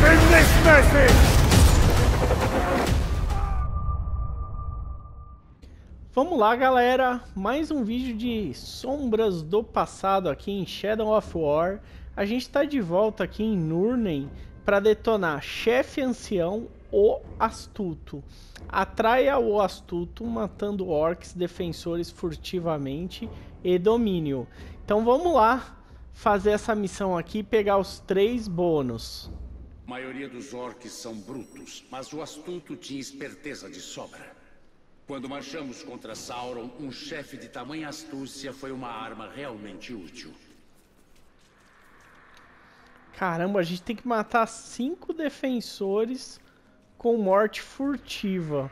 Vamos lá, galera, mais um vídeo de Sombras do Passado aqui em Shadow of War. A gente está de volta aqui em Nurnen para detonar Chefe Ancião, o Astuto. Atraia o Astuto matando orcs defensores furtivamente e domínio. Então vamos lá fazer essa missão aqui e pegar os 3 bônus. A maioria dos orcs são brutos, mas o Astuto tinha esperteza de sobra. Quando marchamos contra Sauron, um chefe de tamanha astúcia foi uma arma realmente útil. Caramba, a gente tem que matar 5 defensores com morte furtiva.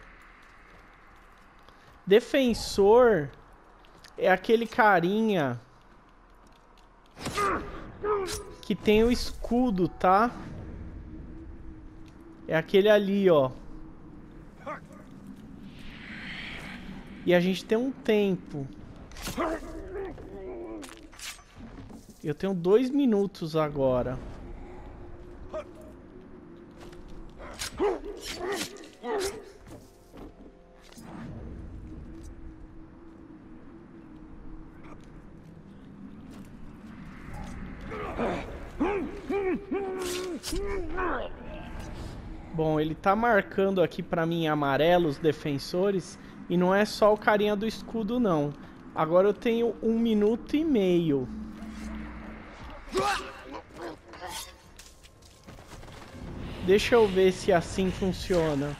Defensor é aquele carinha que tem o escudo, tá? É aquele ali, ó. E a gente tem um tempo. Eu tenho 2 minutos agora. Bom, ele tá marcando aqui pra mim em amarelo os defensores. E não é só o carinha do escudo, não. Agora eu tenho 1 minuto e meio. Deixa eu ver se assim funciona.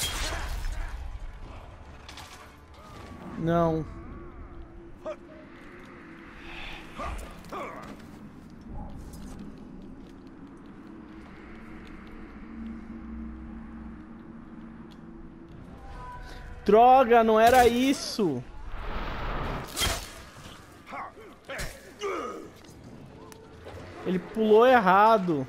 Não. Droga, não era isso. Ele pulou errado.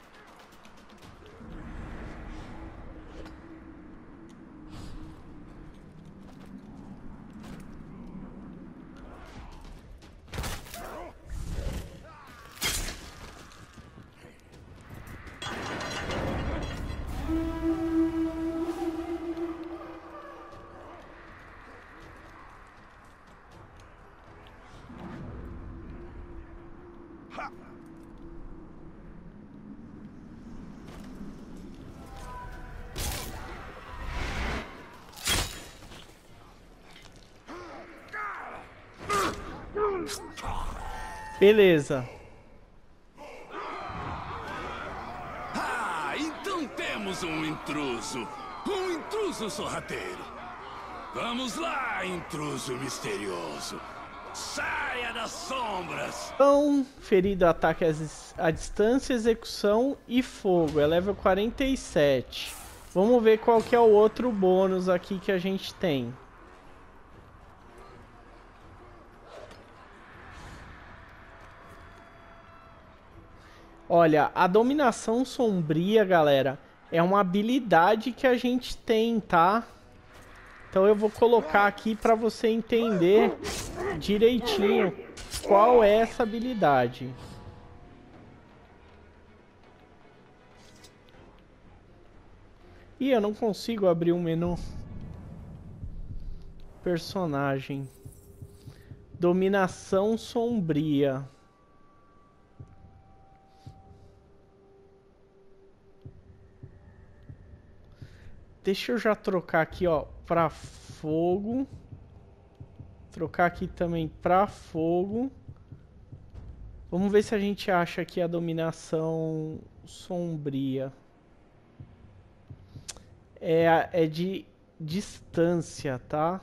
Beleza. Ah, então temos um intruso. Um intruso sorrateiro. Vamos lá, intruso misterioso. Saia das sombras. Então, ferido, ataque à distância, execução e fogo. É level 47. Vamos ver qual que é o outro bônus aqui que a gente tem. Olha, a dominação sombria, galera, é uma habilidade que a gente tem, tá? Então eu vou colocar aqui para você entender direitinho qual é essa habilidade. Ih, eu não consigo abrir o menu. Personagem. Dominação sombria. Deixa eu já trocar aqui, ó, pra fogo. Trocar aqui também pra fogo. Vamos ver se a gente acha aqui a dominação sombria. É de distância, tá?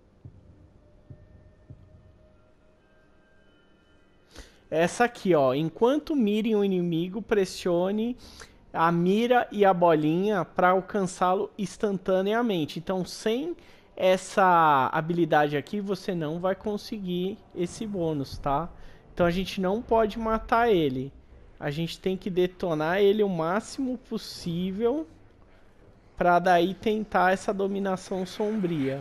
Essa aqui, ó. Enquanto mire um inimigo, pressione a mira e a bolinha para alcançá-lo instantaneamente. Então, sem essa habilidade aqui, você não vai conseguir esse bônus, tá? Então, a gente não pode matar ele. A gente tem que detonar ele o máximo possível para daí tentar essa dominação sombria.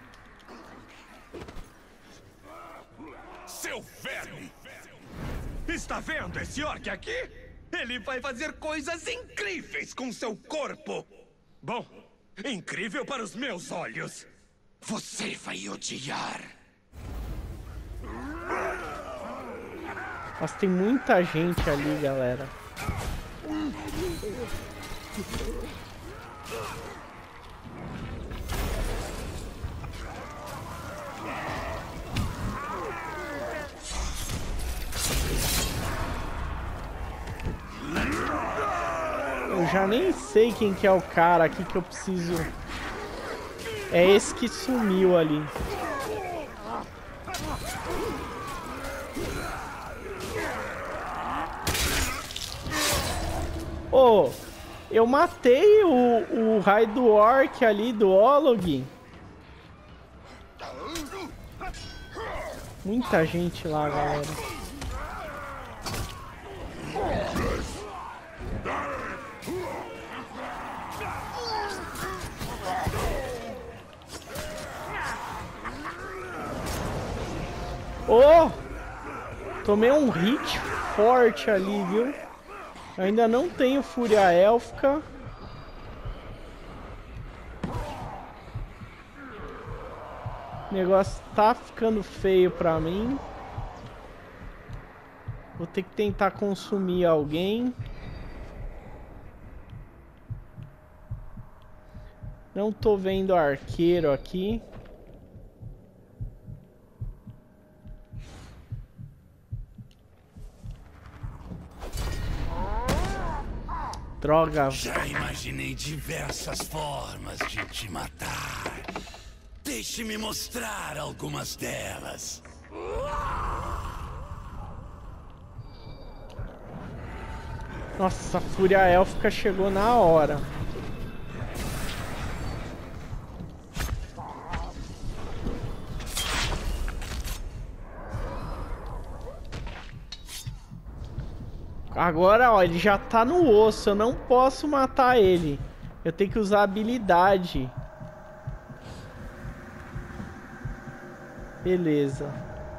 Seu verme! Está vendo esse orc aqui? Ele vai fazer coisas incríveis com seu corpo. Bom, incrível para os meus olhos. Você vai odiar. Mas tem muita gente ali, galera. Eu já nem sei quem que é o cara aqui que eu preciso... É esse que sumiu ali. Oh, eu matei o raio do orc ali, do Olog. Muita gente lá, galera. Oh! Tomei um hit forte ali, viu? Eu ainda não tenho Fúria Élfica. O negócio tá ficando feio pra mim. Vou ter que tentar consumir alguém. Não tô vendo arqueiro aqui. Droga. Já imaginei diversas formas de te matar. Deixe-me mostrar algumas delas. Nossa, a Fúria Élfica chegou na hora. Agora, ó, ele já tá no osso. Eu não posso matar ele. Eu tenho que usar habilidade. Beleza.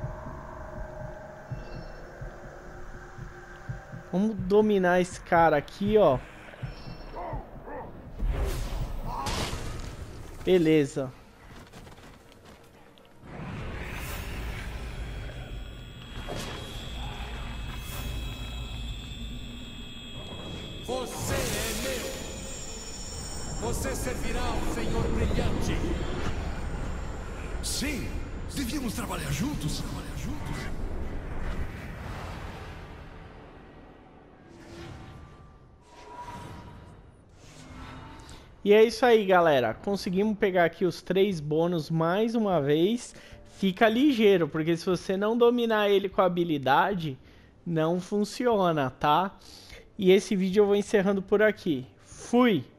Vamos dominar esse cara aqui, ó. Beleza. Você é meu. Você servirá ao Senhor Brilhante. Sim, devíamos trabalhar juntos. E é isso aí, galera. Conseguimos pegar aqui os 3 bônus mais uma vez. Fica ligeiro, porque se você não dominar ele com a habilidade, não funciona, tá? E esse vídeo eu vou encerrando por aqui. Fui!